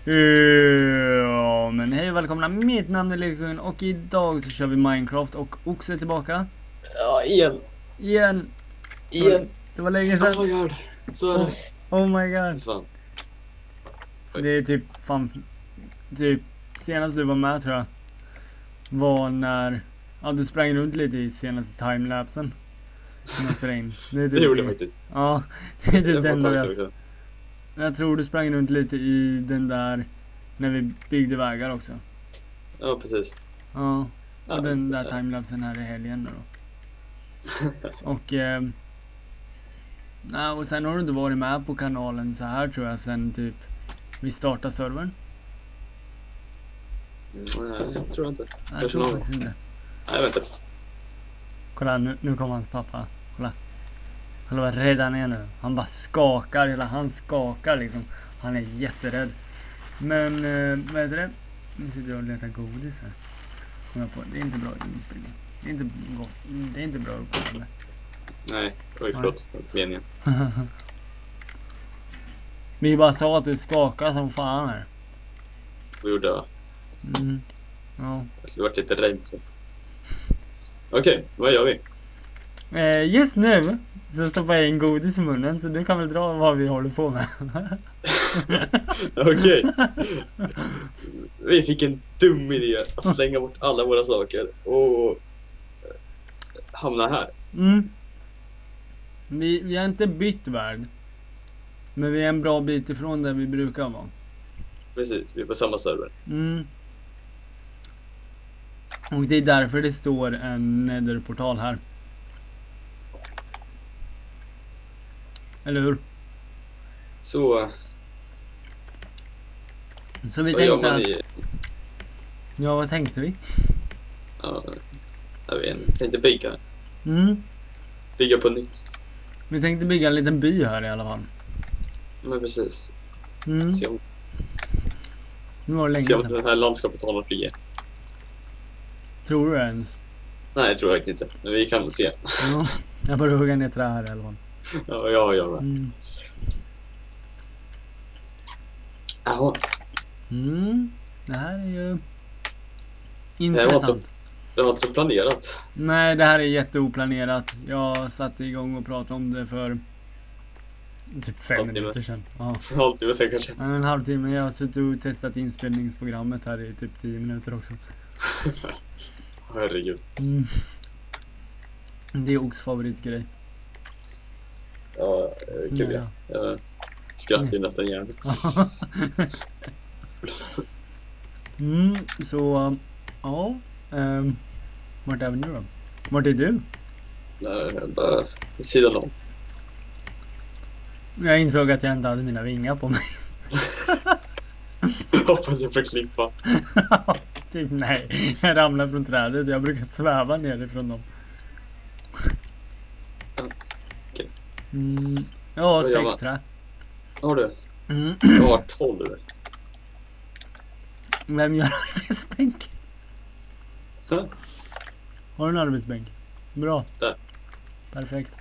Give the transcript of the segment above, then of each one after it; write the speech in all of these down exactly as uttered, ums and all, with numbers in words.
Ja, men hej och välkomna, mitt namn är Lekungen och idag så kör vi Minecraft och Oxe är tillbaka. Ja, igen. Igen. Igen. Det var länge sedan. Oh my god. Så är Oh, det. oh my god. Fan. Det är typ, fan, typ senast du var med tror jag var när, ja du sprang runt lite i senaste timelapsen som jag spelade in. Det, är typ Det gjorde jag det- faktiskt. Ja, det är typ Det den var där ett tag jag, sedan. jag tror du sprang runt lite i den där när vi byggde vägar också. Ja, precis. Ja, och Ja, den där ja. timelapsen här i helgen då. Och eh, nej, och sen har du inte varit med på kanalen så här tror jag sen typ vi startade servern. Nej, jag tror inte. Jag Kanske tror någon faktiskt inte det. Nej, vänta. Kolla nu, nu kommer hans pappa. Kolla. Kolla vad rädd han är nu. Han bara skakar, hela han skakar liksom. Han är jätterädd. Men eh, vad heter det? Nu sitter jag och letar godis här. Kom jag på, det är inte bra inspelning. Det är inte gott. Det är inte bra uppkommande. Nej, oj förlåt. Det var inte meningen. Vi bara sa att det skakar som fan här. Vad gjorde jag? Mm. Ja. Jag vart lite rädd så. Okej, vad gör vi? Eh, just nu så stoppar jag in godis i munnen så du kan väl dra vad vi håller på med. Okej. Vi fick en dum idé att slänga bort alla våra saker och hamna här. Mm. Vi, vi har inte bytt värld. Men vi är en bra bit ifrån där vi brukar vara. Precis, vi är på samma server. Mm. Och det är därför det står en netherportal här. Eller hur? Så, Så vi vad gör tänkte man att... i... Ja, vad tänkte vi? Ja, jag vet inte. Tänkte bygga. Mm. Bygga på nytt. Vi tänkte bygga en liten by här i alla fall. Men precis. Mm. Se om, Nu var det länge se om sedan. det här landskapet har något flyg. Tror du det ens? Nej, jag tror jag inte. Men vi kan se. Ja. Jag bara hugga ner trä här i alla fall. Ja, ja, ja. Mm. Jaha. Mm. Det här är ju Det var intressant. Det var inte så planerat. Nej, det här är jätteoplanerat. Jag satte igång och pratade om det för typ fem Halvtimme. minuter sedan. Ja. Alltid sen kanske. En halvtimme. Jag har suttit och testat inspelningsprogrammet här i typ tio minuter också. Herregud. Mm. Det är Ox favoritgrej. Ja, kul ja. Jag skrattar ju nästan igen. Mm, så ja. Um, vart är vi nu då? Vart är du? Nej, jag bara vid sidan om. Jag insåg att jag inte hade mina vingar på mig. Hoppas jag får klippa. Typ nej, jag ramlar från trädet. Jag brukar sväva nerifrån dem. Okej. Mm, ja, Vad gör man? sex trä. Har du? Mm. Jag har tolv. Vem gör arbetsbänk? Huh? Har du en arbetsbänk? Bra. Där. Perfekt.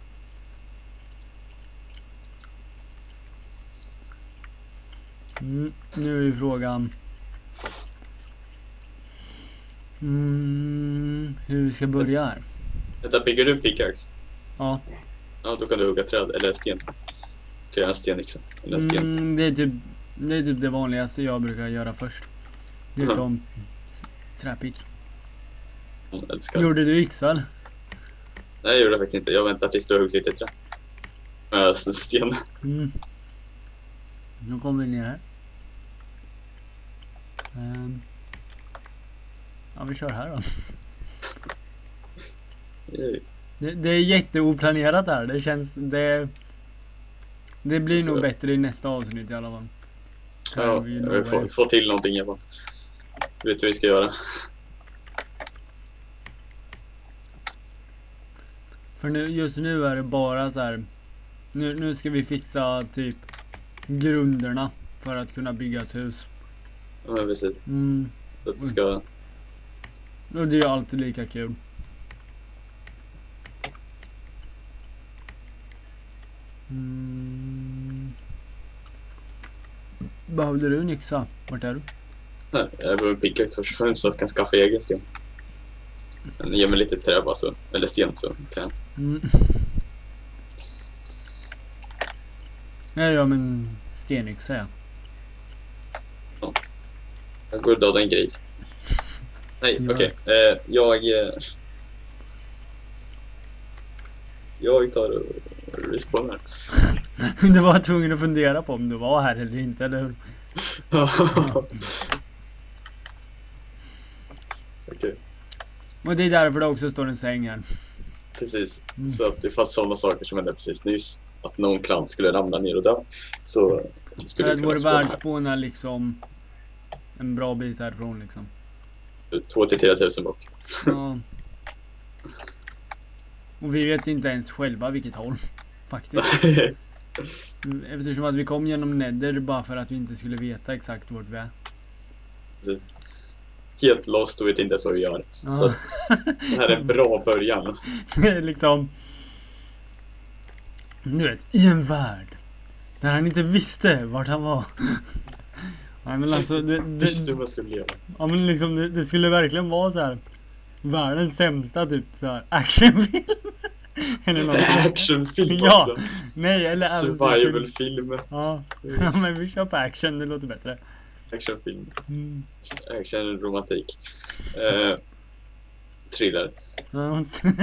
Mm, nu är ju frågan mm, hur vi ska börja här. Vänta, bygger du en pickaxe? Ja. Ja, då kan du hugga träd eller sten. Kan jag göra en stenyxa? Eller en sten. Mm, det, är typ, det är typ det vanligaste jag brukar göra först. Mhm. Utom träpick. Jag älskar. Gjorde du yxa eller? Nej, jag gjorde det faktiskt inte. Jag väntar tills du har huggit lite trä. Äh, sten. Mm. Nu kommer vi ner här. Um, ja, vi kör här då. Det, det är jätteoplanerat här. Det känns... Det, det blir Så nog det. bättre i nästa avsnitt i alla fall. Kan Ja, vi jag lova vill få, er. få till någonting i alla fall. Du vet vad vi ska göra. För nu, just nu är det bara så här. Nu, nu ska vi fixa typ grunderna för att kunna bygga ett hus. Ja, men precis. Mm. Så att det ska... Och det är ju alltid lika kul. Mm. Behövde du en yxa? Vart är du? Nej, jag behöver picka ut först och främst så att jag kan skaffa egen sten. Men ge mig lite trä bara så, eller sten så kan jag. Mm. Jag gör min stenyxa, ja. Jag går och dödar en gris. Nej, Ja. okej. Okay. Eh, jag... Eh, jag tar och respawnar. Du var tvungen att fundera på om du var här eller inte, eller hur? Okej, Och det är därför det också står en säng här. precis. Mm. Så att det fanns sådana saker som hände precis nyss. Att någon klant skulle ramla ner och dö. Så För skulle att vi vår kunna spåna världsspån är liksom en bra bit härifrån liksom. här. Två till tre tusen bort. Ja. Och vi vet inte ens själva vilket håll, faktiskt. Eftersom att vi kom genom Nether bara för att vi inte skulle veta exakt vart vi är. Precis. Helt lost och vet inte ens vad vi gör. Ja. Så att det här är en bra början. Det är liksom, du vet, i en värld där han inte visste vart han var. Nej, men alltså det, Visst du det, vad skulle leva. ja, men liksom, det, det skulle verkligen vara så här världens sämsta typ så här actionfilm. Eller något. Actionfilm Ja. också. Nej, eller Survival-film. Ja. Ja, men vi kör på action, det låter bättre. Actionfilm. Mm. Action, romantik. Eh, thriller. Ja.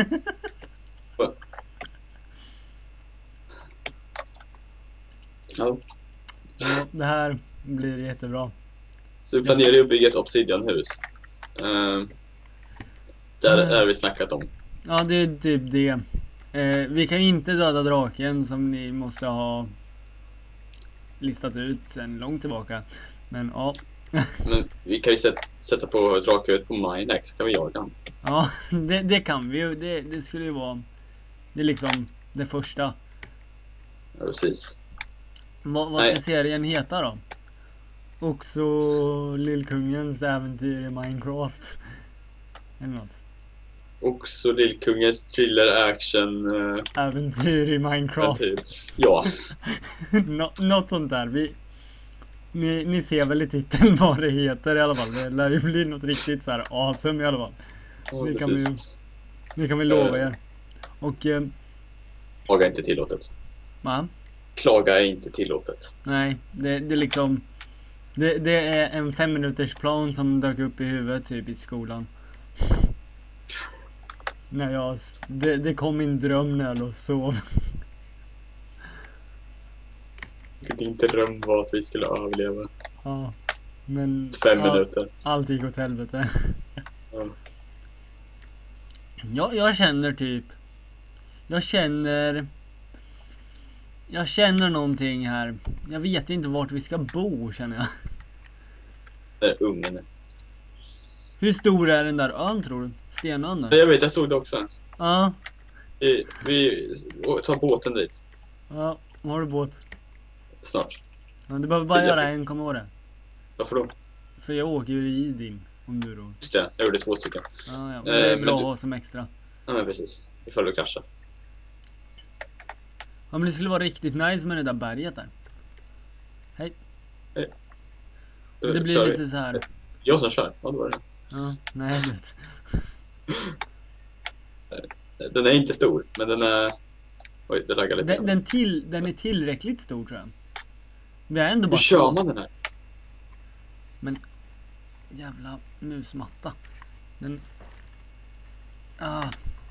Ja. Ja, det här blir jättebra. Så vi planerar ju att bygga ett obsidianhus. Eh, där är vi snackat om. Ja, det är typ det. Eh, vi kan inte döda draken som ni måste ha listat ut sen långt tillbaka. Men ja. Men vi kan ju sätta, sätta på drakhuvudet på Minex så kan vi jaga den. Ja, det, det kan vi ju. Det, det skulle ju vara, det är liksom det första. Ja, precis. Vad, vad ska Nej. serien heta då? Också Lillkungens äventyr i Minecraft. Eller något. Också Lillkungens thriller action eh, Äventyr i Minecraft. äventyr. Ja, Nå, något sånt där. Vi, ni, ni ser väl i titeln vad det heter i alla fall. Det lär ju bli något riktigt så här awesome i alla fall. ja Det kan vi ju, precis. det kan vi lova er. Och eh, Klaga är inte tillåtet. va? Klaga är inte tillåtet. Nej, det, det är liksom det, det är en fem minuters plan som dök upp i huvudet typ i skolan. När jag, s- det, det kom min dröm när jag låg och sov. Din dröm var att vi skulle överleva. Ja, men Fem ja, minuter. allt gick åt helvete. Ja. Jag, jag känner typ Jag känner Jag känner någonting här. Jag vet inte vart vi ska bo, känner jag. Det är ungen. Hur stor är den där ön, tror du? Stenön Ja, där? jag vet, jag såg det också. Ja, Vi, vi tar båten dit ja, har du båt? snart. Ja, du behöver bara Det är göra därför. en, kom ihåg det. Varför då? För jag åker ju i din, om du då. Just det, jag gjorde två stycken. Ja, ja, men Eh, det är men bra du- att ha som extra. Ja, men precis. Ifall du kraschar. Ja, men det skulle vara riktigt nice med det där berget där. Hej. Men det blir Kör vi. lite så här. Jag som kör. Ja, det var det. Ja, nej, du vet. Den är inte stor, men den är... Oj, det laggar lite. Den, den, till, den är tillräckligt stor, tror jag. Vi är ändå Hur bara kör två. man den här? Jävla musmatta. Den... Ah,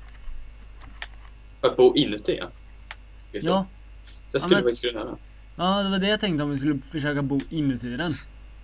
Att bo inuti, ja. Just det. ja. Det skulle Ja, men- faktiskt kunna göra. Ja, det var det jag tänkte, om vi skulle försöka bo inuti den.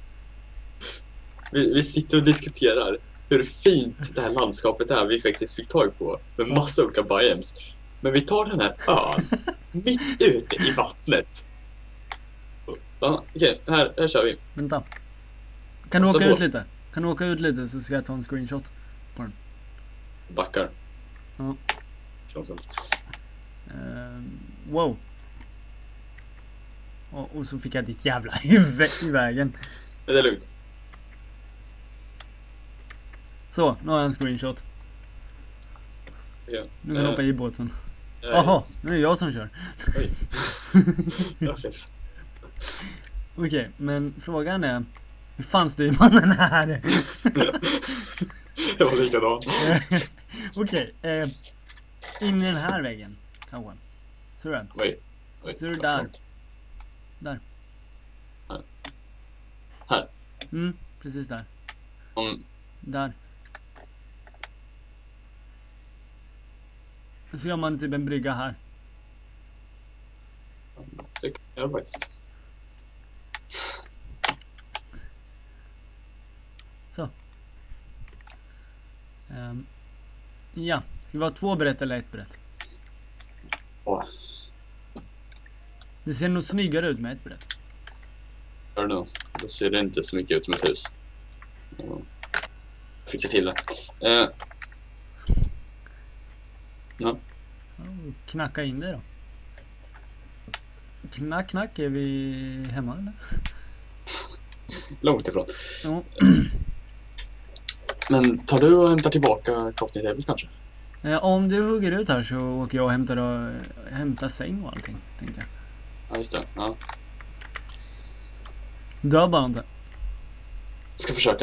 Vi, vi sitter och diskuterar hur fint det här landskapet är vi faktiskt fick tag på. Med massa olika biomes. Men vi tar den här ön mitt ute i vattnet. Ja, okej, här, här kör vi. Vänta. Kan du Ta åka på. ut lite? Kan du åka ut lite så ska jag ta en screenshot. Backar. Ja. Långsamt. Ehm, wow. Och, och så fick jag ditt jävla huvud i vägen. Men det är lugnt. Så, nu har jag en screenshot. Ja. Nu kan jag hoppa i båten. Eh, Jaha, nu är det jag som kör. Oj. Ja, fel. Okej, men frågan är, hur fan styr man den här? Det var likadant. Okej, eh, in i den här väggen kanske. Ser du det? Oj, oj. Ser du där? Där. Här. Här. Mm, precis där. Om, Där. Och så gör man typ en brygga här. det kan jag faktiskt. Så. Um, ja, ska vi ha två brett eller ett brett? Åh, Det ser nog snyggare ut med ett brett. gör det nu. Då ser det inte så mycket ut som ett hus. Ja. Fick jag till det. Eh. Ja. Ja, knacka in det då. Knack, knack, är vi hemma eller? Långt ifrån. Ja. Men tar du och hämtar tillbaka crafting tables kanske? Eh, om du hugger ut här så åker jag och hämtar, och, hämtar säng och allting, tänkte jag. Ja, just det. Ja. Dör bara inte. Ska försöka.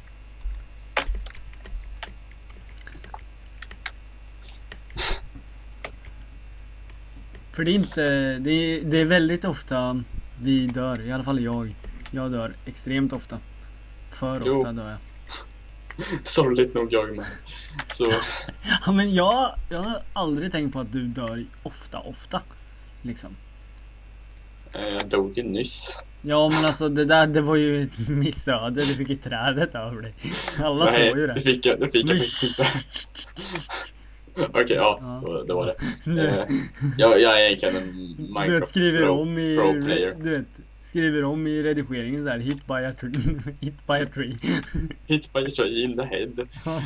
För det är inte, det är, det är väldigt ofta vi dör, i alla fall jag. Jag dör extremt ofta. För Jo. ofta dör jag. Sorgligt nog jag med. Så, Ja, men jag, jag har aldrig tänkt på att du dör ofta, ofta. Liksom. eh, jag dog ju nyss. Ja, men alltså det där, det var ju ett missöde. Du fick ju trädet över dig. Alla Nej, såg ju det det. fick jag, det fick jag Men faktiskt inte. Okej, ja, Ja. då- det var det. Du, Eh, jag, jag är egentligen en du vet, Minecraft skriver pro, om i pro player. du vet, skriver om i redigeringen så här, hit by a tree. Hit by a tree. Hit by a tree in the head Ja.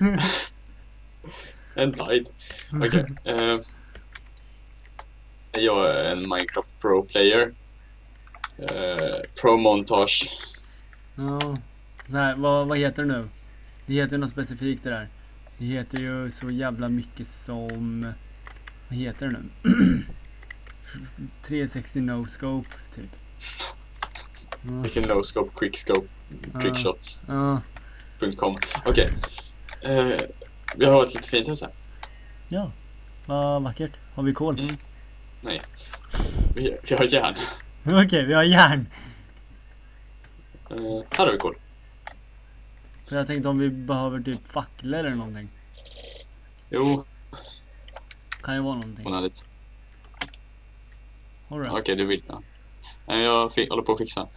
and died. Okej. eh, jag är en Minecraft pro player. Eh, pro montage. Ja. Så här, vad, vad heter det nu? Det heter ju något specifikt det där. Det heter ju så jävla mycket som... Vad heter det nu? trehundrasextio no scope typ. Ja. Vilken no scope, quick scope, trickshots Ja. punkt com. Okej. Eh, vi har ett lite fint hus här. Ja. Vad vackert. Har vi kol? Mm. Nej. Vi, vi har järn. Okej, vi har järn. Eh, här har vi kol. För jag tänkte om vi behöver typ facklor eller någonting. Jo, Kan ju vara någonting. onödigt. All right. Okej, du vill. Ja. Nej, jag fi- håller på att fixa.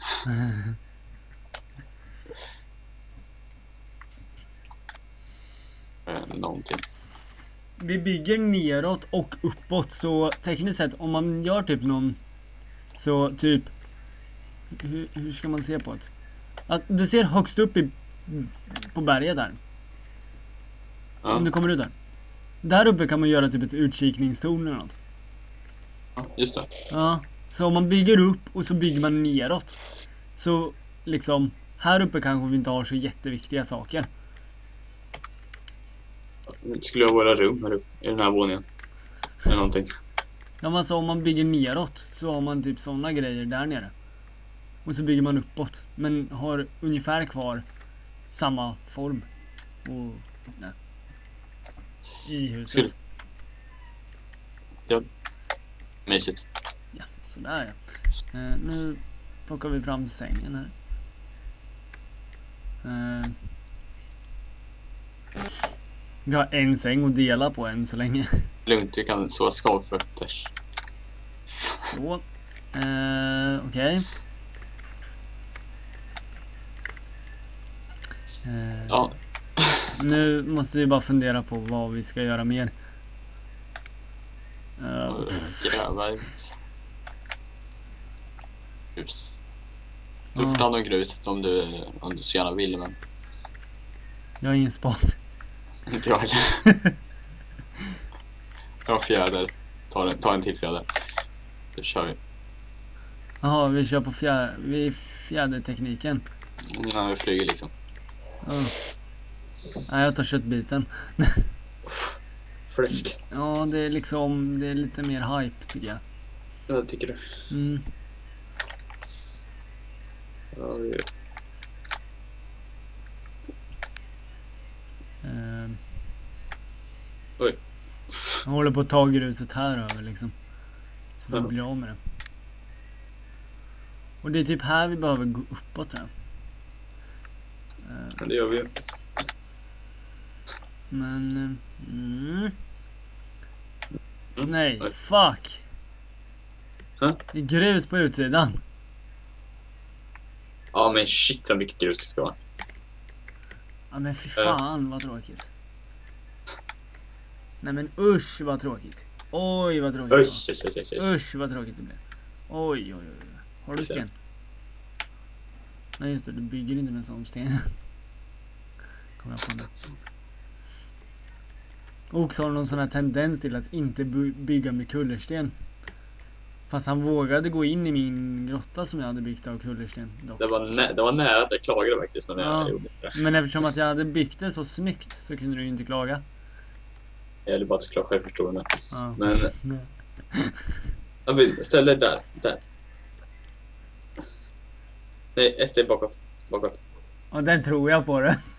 Eh, någonting. Vi bygger neråt och uppåt, så tekniskt sett om man gör typ någon, så typ hur, hur ska man se på det? Att du ser högst upp i, på berget där. Ja, Om du kommer ut där. Där uppe kan man göra typ ett utkikningstorn eller något. ja, just det. Ja, så om man bygger upp och så bygger man neråt, så liksom här uppe kanske vi inte har så jätteviktiga saker. Skulle jag ha våra rum här uppe i den här våningen? Eller någonting. Ja, men alltså om man bygger neråt så har man typ såna grejer där nere. Och så bygger man uppåt, men har ungefär kvar samma form och nej, i huset. Skulle- Ja. Mysigt. Ja, sådär ja. Eh, nu plockar vi fram sängen här. Eh, vi har en säng att dela på än så länge. Lugnt, vi kan så skavfötters. Så. Eh, Okej. Eh, Ja, Nu måste vi bara fundera på vad vi ska göra mer. Eh, gräva ut hus. Du får Ja. ta hand om gruset om du, om du så gärna vill, men jag har ingen spat. inte jag heller. Jag har fjäder. Ta en, ta en till fjäder. Då kör vi. Jaha, vi kör på fjär, vi fjädertekniken. När vi flyger liksom. Ja. Nej, jag tar köttbiten. Fläsk. Ja, det är liksom, det är lite mer hype tycker jag. Vad tycker du? Mm. Ja, vi... Ehm, Oj. jag håller på att ta gruset här över liksom. Så vi Ja. blir av med det. Och det är typ här vi behöver gå uppåt här. Ehm, Ja, det gör vi ju. men... Mm, Mm. nej, Oj. fuck! Huh? Det är grus på utsidan. Ja, men shit så mycket grus det ska vara. Ja men fy fan vad tråkigt. Nej men usch vad tråkigt. Oj vad tråkigt det Usch, usch, usch, usch. var. Usch vad tråkigt det blev. Oj oj oj. Har du sten? Nej just det, du bygger inte med en sån sten. Kommer jag på nu. Och så har någon sån här tendens till att inte by- bygga med kullersten. Fast han vågade gå in i min grotta som jag hade byggt av kullersten dock. Det var, nä- det var nära att jag klagade faktiskt, men Ja. jag gjorde inte det. Men eftersom att jag hade byggt det så snyggt så kunde du ju inte klaga. Jag hade bara såklart självförtroende. Ja. Men ja, vi ställ dig där, där. Nej, S D bakåt. Bakåt. Och den tror jag på det.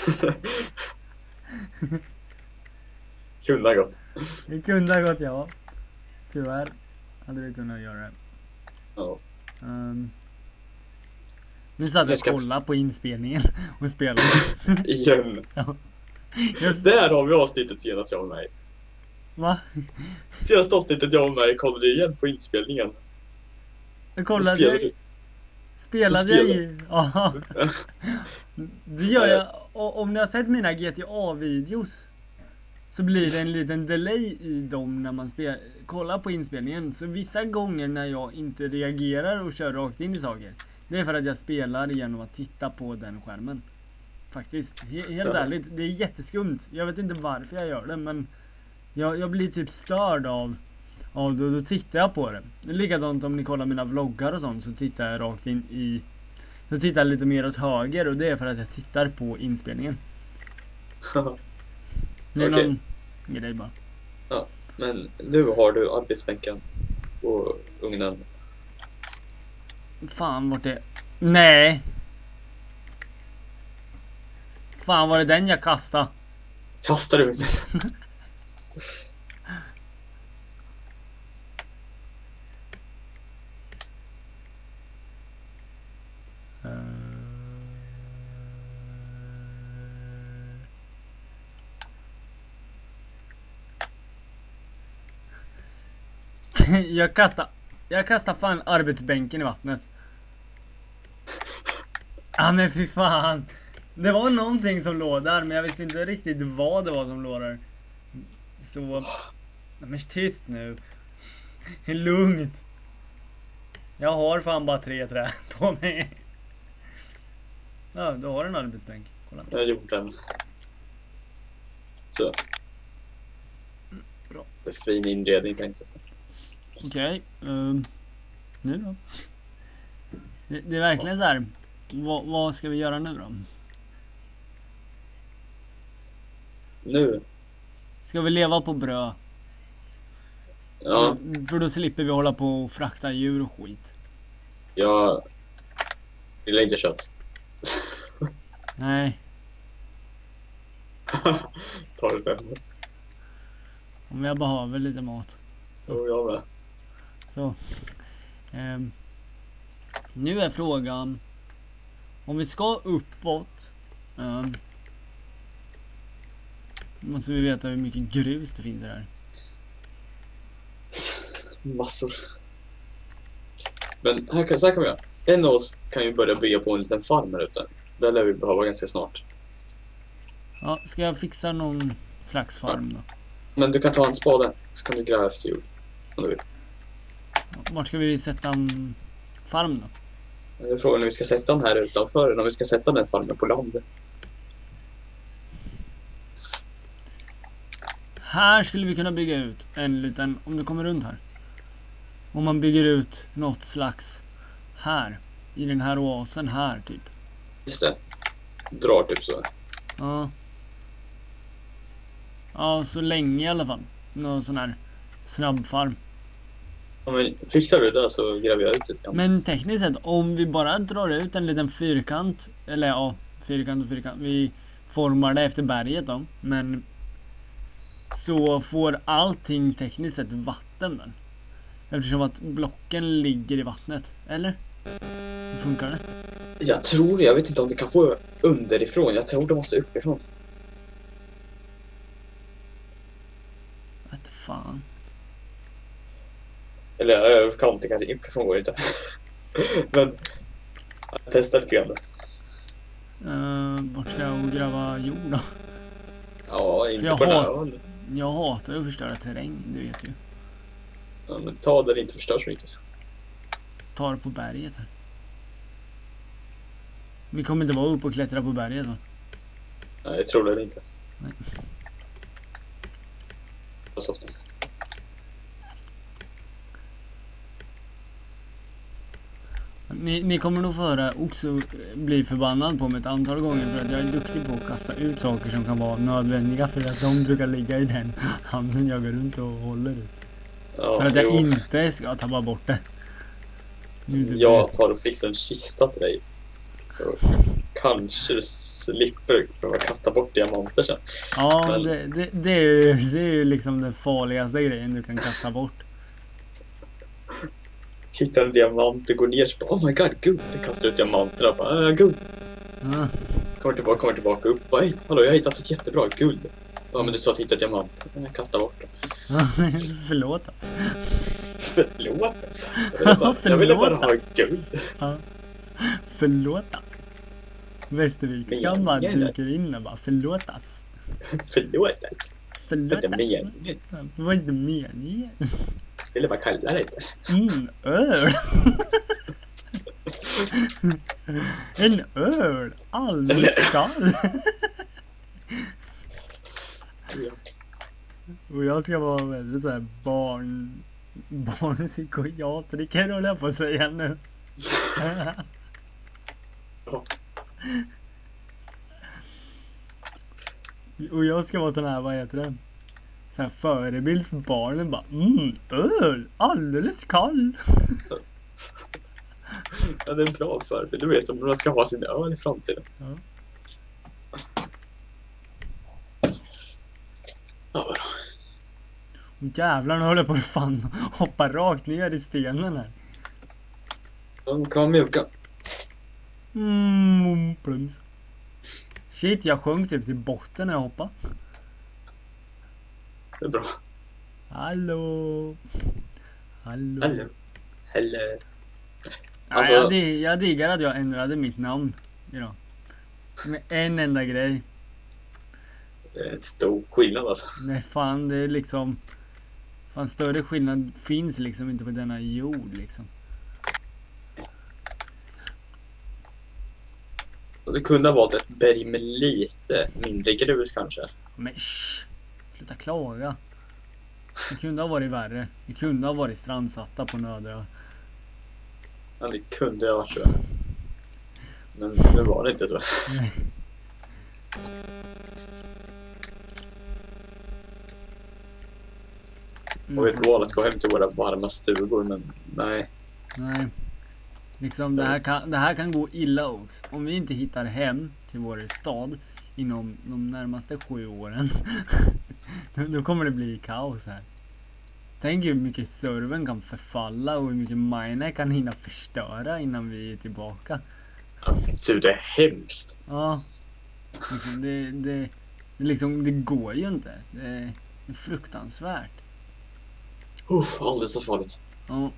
Kunde ha gått. Det kunde ha gått, ja. Tyvärr hade du kunnat göra det. Ja. Um, nu satt jag Jag ska- och kollade på inspelningen och spelade. Igen. Ja. Just, Där har vi avsnittet senast jag och mig. va? Senaste avsnittet jag och mig kollade igen på inspelningen. Jag Då kollade. spelade Jag, du. spelade Du jag i... Ja. Det gör Eh. jag. Och om ni har sett mina G T A-videos så blir det en liten delay i dem när man spel, kollar på inspelningen. Så vissa gånger när jag inte reagerar och kör rakt in i saker, det är för att jag spelar genom att titta på den skärmen. Faktiskt, He- helt Ja. ärligt, det är jätteskumt. Jag vet inte varför jag gör det, men jag, jag blir typ störd av, av det, och då tittar jag på det. Det är likadant om ni kollar mina vloggar och sånt, så tittar jag rakt in i... Så tittar jag lite mer åt höger, och det är för att jag tittar på inspelningen. Det är Okej. någon grej bara. Men nu har du arbetsbänken och ugnen. Fan vart det... Nej! Fan var det den jag kastade? Kastar du ugnen? Jag kastar... Jag kastar fan arbetsbänken i vattnet. Ja men fy fan. Det var någonting som låg där, men jag visste inte riktigt vad det var som låg där. Så... Nej, men tyst nu. Det är lugnt. Jag har fan bara tre träd på mig. Ja, du har en arbetsbänk. Kolla. Jag har gjort den. Så. Bra. Det är fin inredning tänkte jag säga. Okej. ehm, nu då? Det, det är verkligen så här. Vad, vad ska vi göra nu då? Nu? Ska vi leva på bröd? Ja, För, för då slipper vi hålla på och frakta djur och skit. jag gillar inte kött. Nej, Ta det sen. om jag behöver lite mat. Så jag med. Så. Ehm, nu är frågan. Om vi ska uppåt. Um, måste vi veta hur mycket grus det finns där. Massor. Men här kan, så här kan vi göra. En av oss kan ju börja bygga på en liten farm här ute. Det lär vi behöva ganska snart. Ja, ska jag fixa någon slags farm då? Men du kan ta en spade så kan du gräva efter jord. Om du vill. Vart ska vi sätta en farm då? Det är frågan om vi ska sätta den här utanför eller om vi ska sätta den farmen på land. Här skulle vi kunna bygga ut en liten, om du kommer runt här. Om man bygger ut något slags här. I den här oasen här typ. Just det. Drar typ så. Ja. Ja, så länge i alla fall. Någon sån här snabbfarm. Ja, men fixar du det så gräver jag ut det. Ska. Men tekniskt sett, om vi bara drar ut en liten fyrkant, eller ja, fyrkant och fyrkant, vi formar det efter berget då, men så får allting tekniskt sett vatten väl? Eftersom att blocken ligger i vattnet, eller? Hur funkar det? Jag tror det, jag vet inte om det kan få underifrån. Jag tror det måste uppifrån. Vad fan? Eller jag kan inte, kanske uppifrån går det inte. Men jag testar lite grann. Uh, vart ska jag gräva jord då? Ja, inte jag på den här hat- hållet. Jag hatar ju att förstöra terräng, det vet du. Ja, men ta där det inte förstörs så mycket. Ta det på berget här. Vi kommer inte vara uppe och klättra på berget va? Nej, jag tror det inte. Nej. Vad så ofta. Ni, ni kommer nog få höra också bli förbannad på mig ett antal gånger för att jag är duktig på att kasta ut saker som kan vara nödvändiga för att de brukar ligga i den handen jag går runt och håller i. Ja, För att jag jo. inte ska tappa bort det. Det är typ Jag tar och fixar en kista till dig. Så kanske du slipper behöva kasta bort diamanter sen. Ja, Men- det, det, det, är ju, det är ju liksom den farligaste grejen du kan kasta bort. Hittar en diamant och går ner så bara, oh my god, guld. Du kastar ut diamanterna och bara, äh, guld. Ja. Kommer tillbaka, kommer tillbaka upp. Hej, hallå, jag har hittat ett jättebra guld. Ja, men du sa att hitta diamant. Jag kastar bort dem. Förlåt alltså. Förlåt alltså. Jag ville bara, jag ville bara ha guld. Ja. Förlåt alltså. Västervik Men- skamman men- dyker in och bara förlåt alltså. Förlåt alltså. Förlåt Det är alltså. meningen. Det var inte meningen. Jag ville bara kalla det. Mm, öl. En öl. Alldeles kall. Ja. Och jag ska vara väldigt såhär barn... Barnpsykiatriker håller jag på att säga nu. Ja. Och jag ska vara sån här, vad heter det? Så här förebild för barnen bara, mm, öl, alldeles kall. Ja, det är en bra förebild. Du vet om man ska ha sin öl i framtiden. Ja. Ja, vadå? Och jävlar, nu håller jag på att fan hoppa rakt ner i stenen här. De kan vara mjuka. Mm, plums. Shit, jag sjönk typ till botten när jag hoppade. Det är bra. Hallå. Hallå. Eller? Eller? Ja, Alltså- jag, dig- jag diggar att jag ändrade mitt namn idag. Med en enda grej. Det är en stor skillnad alltså. Nej fan, det är liksom... Fan, större skillnad finns liksom inte på denna jord liksom. Och det kunde ha valt ett berg med lite mindre grus kanske. Men shh, sluta klaga. Det kunde ha varit värre. Det kunde ha varit strandsatta på Nödö. Ja, det kunde ha varit så. Men nu var det inte så. Nej. Och vi val att gå hem till våra varma stugor, men nej. Nej. Liksom det här, kan, det här kan gå illa också. Om vi inte hittar hem till vår stad inom de närmaste sju åren. då, då kommer det bli kaos här. Tänk hur mycket servern kan förfalla och hur mycket miner kan hinna förstöra innan vi är tillbaka. Så det är hemskt. Ja. Liksom, det, det, det, liksom, det går ju inte. Det är, det är fruktansvärt. Uff, alldeles så farligt. Ja.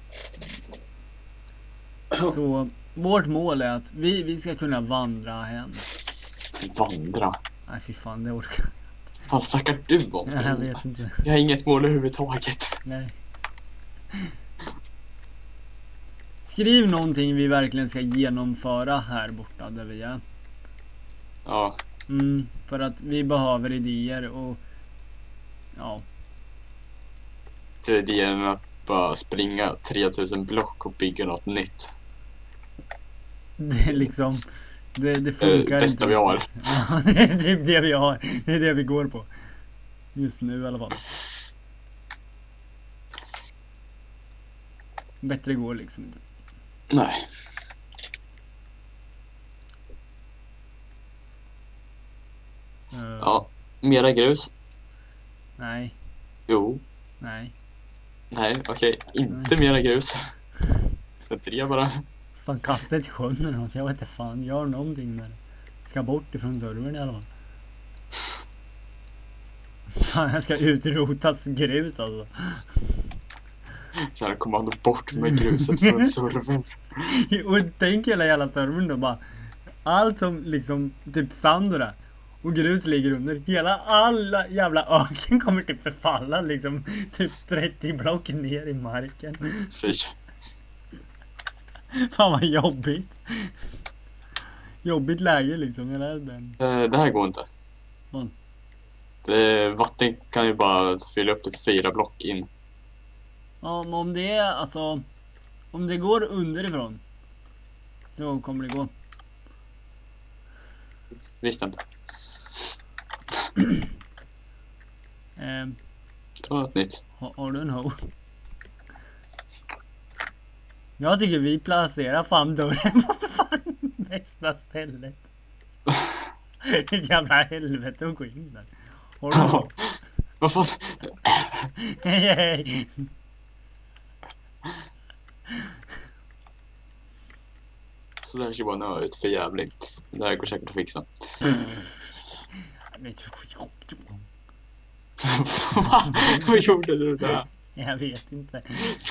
Så vårt mål är att vi, vi ska kunna vandra hem. Vandra. Nej fy fan, det orkar Vad fan snackar du om? jag. Jag vet inte. Jag har inget mål överhuvudtaget. Nej. Skriv någonting vi verkligen ska genomföra här borta där vi är. Ja, Mm, för att vi behöver idéer och ja. till idén än att bara springa tre tusen block och bygga något nytt. Det är liksom det, det funkar Det bästa vi har. riktigt. Ja, det är typ det vi har. Det är det vi går på. Just nu i alla fall. Bättre går liksom inte. Nej. Uh, Ja, mera grus. Nej. Jo. Nej. Nej, okej. Inte mera grus. Så tre bara. Fan, kasta ett i sjön eller något. Jag vet inte fan. Gör någonting med det. Ska bort ifrån servern i alla fall. Fan, jag ska utrotas grus alltså. Så här kommando bort med gruset från servern. Och tänk hela jävla servern då bara. Allt som liksom typ sand och det. Och grus ligger under. Hela alla jävla öken kommer typ förfalla liksom. Typ trettio block ner i marken. Fy. Fan vad jobbigt. Jobbigt läge liksom. Hela den. Eh, det här går inte. Vad? Det, vatten kan ju bara fylla upp till fyra block in. Ja, men om det är alltså. Om det går underifrån. Så kommer det gå. Visst inte. Eh, Ta något nytt. har, har du en hoe? Jag tycker vi placerar fan dörren på fan bästa stället. Ett jävla helvete att gå in där. Har du en hoe? Vad fan? Hej hej. Så där ska bara nö ut för jävligt. Det här går säkert att fixa. Vad gjorde du där? Jag vet inte.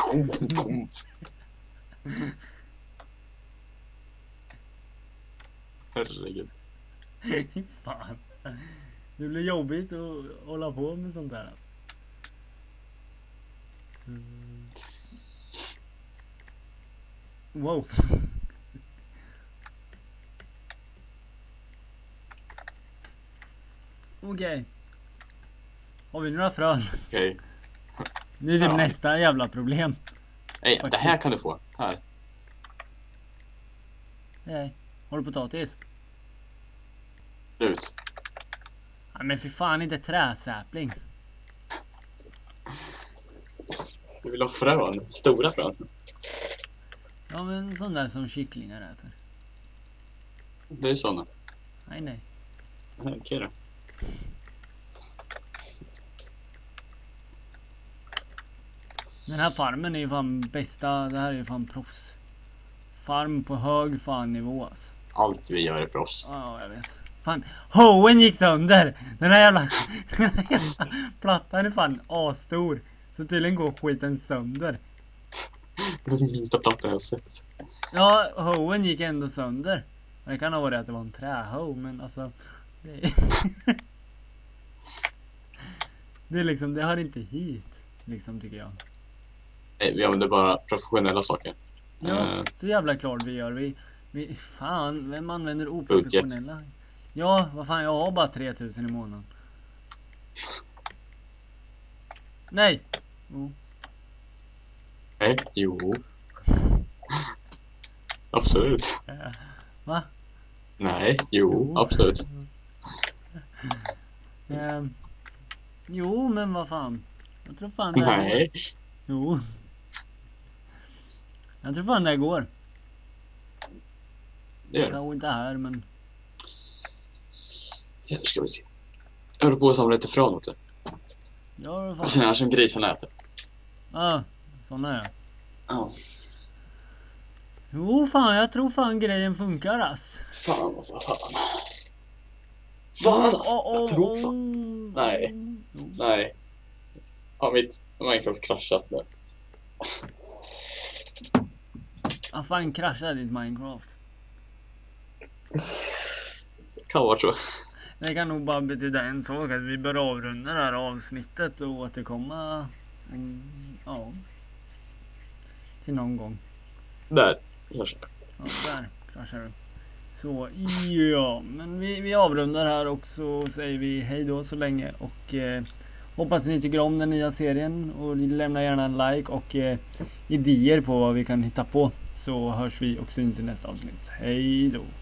Herregud. Fan. Det blir jobbigt att hålla på med sånt där alltså. Mm. Wow. Okej. Okay. Har vi några frön? Okej. Okay. Det är typ ja. nästa jävla problem. Nej, det här kan du få. Här. Nej. Har du potatis? Ut. Nej, men för fan inte träsäpling. Du vill ha frön? Stora frön? Ja, men sån där som kycklingar äter. Det är såna. Nej, nej. Okej okay, då. Den här farmen är ju fan bästa. Det här är ju fan proffs. Farm på hög fan nivå alltså. Allt vi gör är proffs. Ja, jag vet. Fan, hoen gick sönder. Den här jävla, den här jävla plattan är fan asstor. Så tydligen går skiten sönder. Det är den minsta plattan jag har sett. Ja, hoen gick ändå sönder. Det kan ha varit att det var en träho, men alltså det är, det är liksom, det hör inte hit liksom, tycker jag. Nej, vi använder bara professionella saker. Ja, uh, så jävla klart vi gör. Vi, vi fan, vem använder oprofessionella? Budget. Ja, vad fan, jag har bara tre tusen i månaden. Nej. Oh. Nej, jo. Absolut. Uh, va? Nej, jo, jo. Absolut. Uh, jo, men vad fan. Jag tror fan det Nej. Går. Jo. Jag tror fan det går. Det gör det. Kanske inte här, men... Ja, nu ska vi se. Jag håller på att samla lite frön åt det. Ja, fan. Sådana här som grisarna äter. Ja, ah, sådana är. Ja. Jo, fan, jag tror fan grejen funkar, ass. Fan, alltså, fan. Fan, alltså, oh, oh, jag tror oh, fan. oh, Nej. Oh. Nej. Har mitt Minecraft kraschat nu? Ah, fan, kraschade ditt Minecraft. Kan vara så. Det kan nog bara betyda en sak, att vi bör avrunda det här avsnittet och återkomma mm, ja, till någon gång. Där kraschade. Ja, där kraschade du. Så, ja, men vi, vi avrundar här och så säger vi hej då så länge och eh, hoppas ni tycker om den nya serien och lämna gärna en like och eh, idéer på vad vi kan hitta på, så hörs vi och syns i nästa avsnitt. Hej då!